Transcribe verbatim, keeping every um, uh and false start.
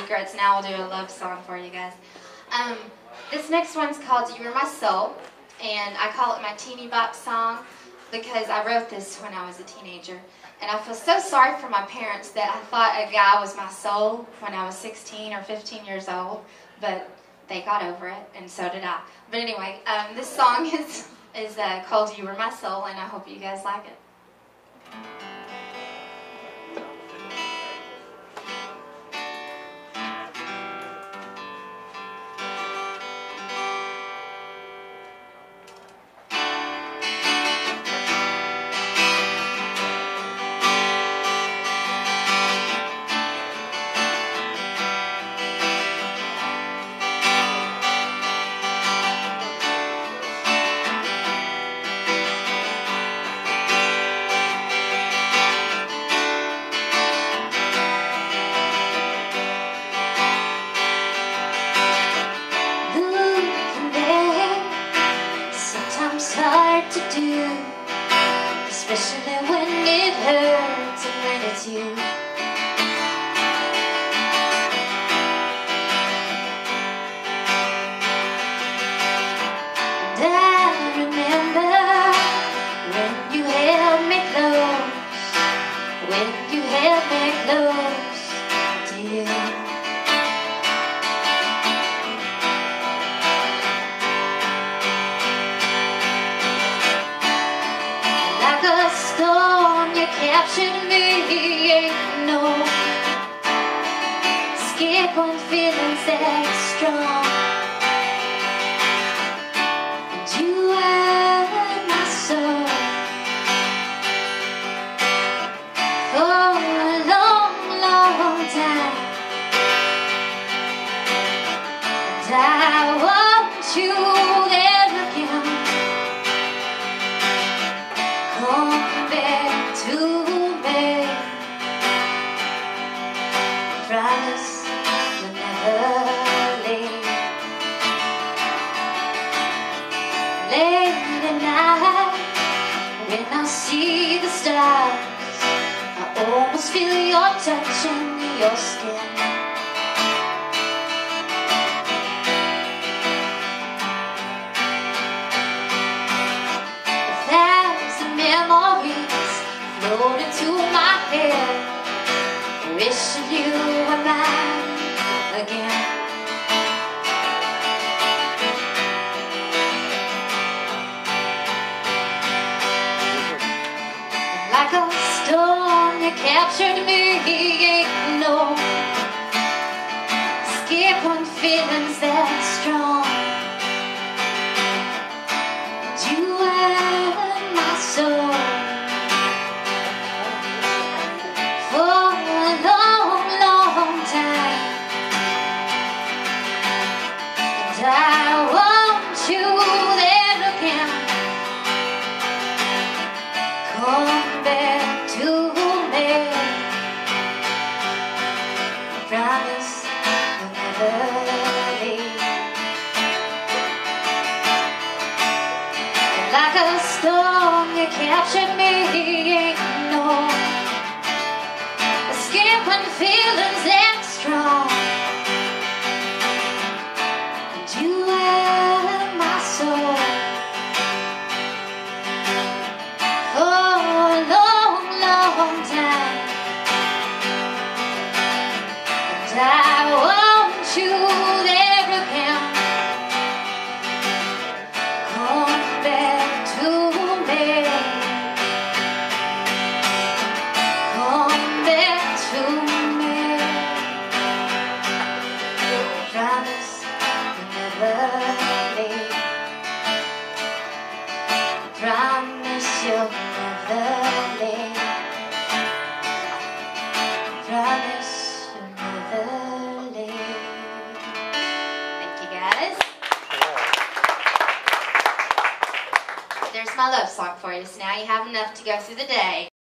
secrets. Now I'll do a love song for you guys. Um, this next one's called You Were My Soul, and I call it my teeny bop song because I wrote this when I was a teenager. And I feel so sorry for my parents that I thought a guy was my soul when I was sixteen or fifteen years old, but they got over it, and so did I. But anyway, um, this song is, is uh, called You Were My Soul, and I hope you guys like it. Hard to do, especially when it hurts and when it's you. And I remember when you held me close, when you held me close to you. Like a storm, you captured me, ain't no escape on feelings that strong. And you were my soul for a long, long time. And I want you there again. Come back to me. Promise you'll never leave. Late at night, when I see the stars, I almost feel your touch in your skin. Float into my head, wishing you were mine again. Like a storm, you captured me, ain't no escape on feelings that strong. And you were my soul for a long, long time. And I want you there again. Come back to me. I promise you'll never leave. And like a storm, you captured me, ain't no escape when feelings that strong. And you were my soul for a long, long time. And I want you there again. Come back to me. Come back to me. Promise you'll never leave. Promise you'll never leave. Promise you'll never leave. Thank you, guys. There's my love song for you. So now you have enough to go through the day.